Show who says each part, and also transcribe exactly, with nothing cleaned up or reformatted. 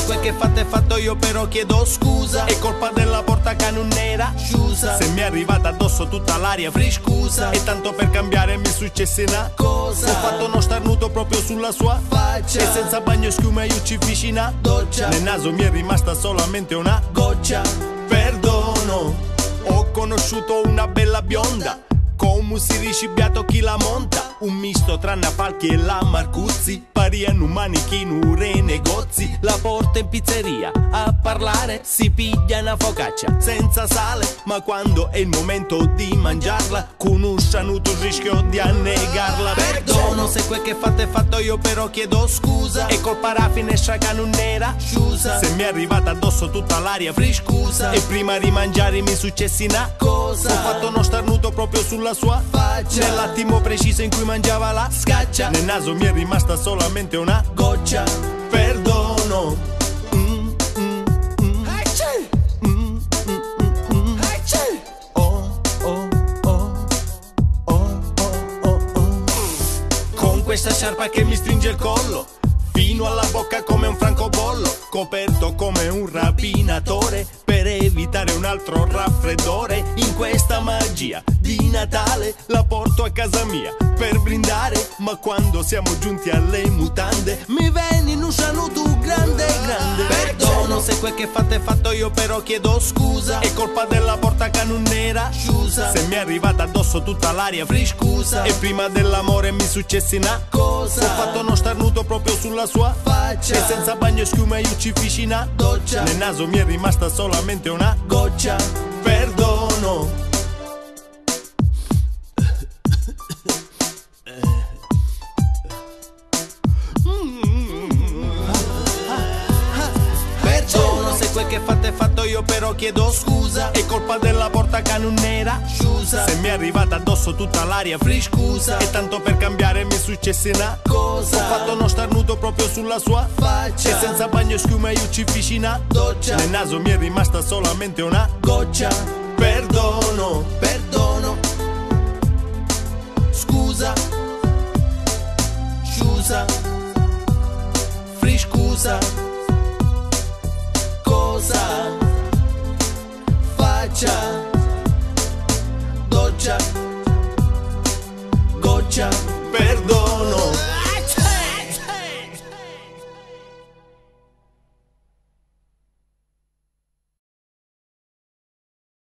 Speaker 1: se quel che fatto è fatto io però chiedo scusa. È colpa della porta che non era chiusa. Se mi è arrivata addosso tutta l'aria friscusa. E tanto per cambiare mi è successo una cosa. Ho fatto uno starnuto proprio sulla sua faccia. E senza bagno e schiuma io ci vicina doccia. Nel naso mi è rimasta solamente una goccia. Perdono, ho conosciuto una bella bionda. Come si ricibbiato chi la monta. Un misto tra Napalchi e la Marcuzzi. Pariano un manichino re negozi. La porta in pizzeria a parlare. Si piglia una focaccia senza sale. Ma quando è il momento di mangiarla conosciano il rischio di annegarla. Perdono se quel che fatto è fatto io però chiedo scusa. E colpa la finestra che non era chiusa. Se mi è arrivata addosso tutta l'aria friscusa. E prima di mangiare mi successi una cosa. Ho fatto uno starnuto proprio sulla sua faccia. Nell'attimo preciso in cui mangiava la scaccia. Nel naso mi è rimasta solamente una goccia. Perdono. mm, mm, mm. Mm, mm, mm, mm. Oh, oh, oh, oh, oh, oh. Con questa sciarpa che mi stringe il collo fino alla bocca come un francobollo, coperto come un rapinatore per evitare un altro raffreddore. In questa magia di Natale la porto a casa mia per brindare. Ma quando siamo giunti alle mutande mi viene in un saluto grande grande. Perdono se quel che fatto è fatto io però chiedo scusa. È colpa della porta che non era chiusa. Se mi è arrivata addosso tutta l'aria friscusa. E prima dell'amore mi successi una cosa. Ho fatto uno starnuto proprio sulla sua faccia. E senza bagno e schiuma io ci vicina doccia. Nel naso mi è rimasta solamente una goccia. Perdono. Perdono se quel che fatto è fatto io però chiedo scusa. È colpa della porta che non era chiusa. Se mi è arrivata addosso tutta l'aria friscusa. E tanto per cambiare mi è successo una cosa. Ho fatto uno starnuto proprio sulla sua faccia. E senza bagno e schiuma io ci vicina doccia. Nel naso mi è rimasta solamente una goccia. Perdono, perdono. Scusa, sciusa, friscusa. Cosa faccia, doccia, goccia, perdono.